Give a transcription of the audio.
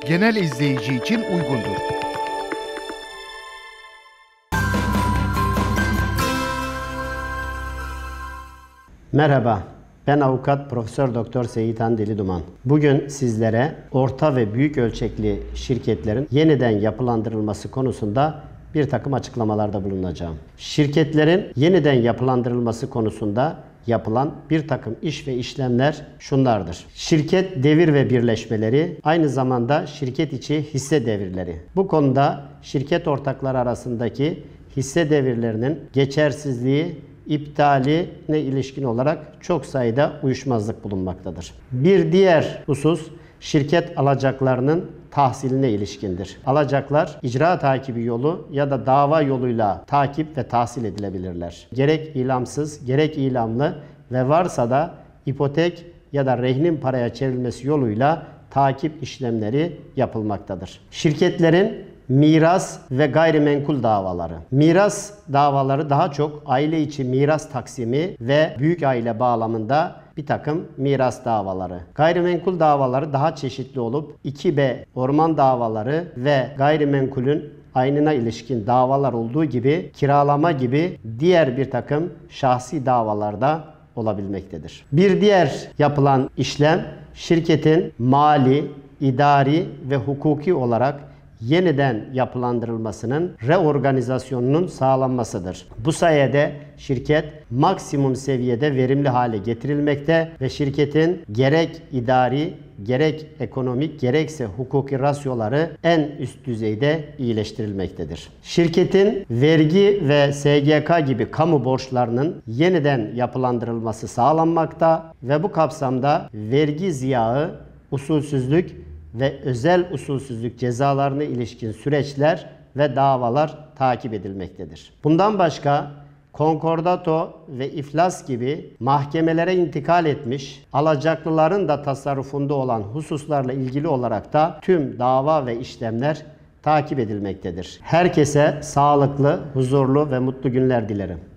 genel izleyici için uygundur. Merhaba, ben Avukat Profesör Doktor Seyitan Diliduman. Bugün sizlere orta ve büyük ölçekli şirketlerin yeniden yapılandırılması konusunda bir takım açıklamalarda bulunacağım. Şirketlerin yeniden yapılandırılması konusunda yapılan bir takım iş ve işlemler şunlardır. Şirket devir ve birleşmeleri, aynı zamanda şirket içi hisse devirleri. Bu konuda şirket ortakları arasındaki hisse devirlerinin geçersizliği, iptaline ilişkin olarak çok sayıda uyuşmazlık bulunmaktadır. Bir diğer husus şirket alacaklarının tahsiline ilişkindir. Alacaklar icra takibi yolu ya da dava yoluyla takip ve tahsil edilebilirler. Gerek ilamsız, gerek ilamlı ve varsa da ipotek ya da rehnin paraya çevrilmesi yoluyla takip işlemleri yapılmaktadır. Şirketlerin miras ve gayrimenkul davaları. Miras davaları daha çok aile içi miras taksimi ve büyük aile bağlamında bir takım miras davaları. Gayrimenkul davaları daha çeşitli olup 2B orman davaları ve gayrimenkulün aynına ilişkin davalar olduğu gibi kiralama gibi diğer bir takım şahsi davalarda olabilmektedir. Bir diğer yapılan işlem şirketin mali, idari ve hukuki olarak yeniden yapılandırılmasının reorganizasyonunun sağlanmasıdır. Bu sayede şirket maksimum seviyede verimli hale getirilmekte ve şirketin gerek idari, gerek ekonomik, gerekse hukuki rasyoları en üst düzeyde iyileştirilmektedir. Şirketin vergi ve SGK gibi kamu borçlarının yeniden yapılandırılması sağlanmakta ve bu kapsamda vergi ziyağı, usulsüzlük ve özel usulsüzlük cezalarına ilişkin süreçler ve davalar takip edilmektedir. Bundan başka konkordato ve iflas gibi mahkemelere intikal etmiş, alacaklıların da tasarrufunda olan hususlarla ilgili olarak da tüm dava ve işlemler takip edilmektedir. Herkese sağlıklı, huzurlu ve mutlu günler dilerim.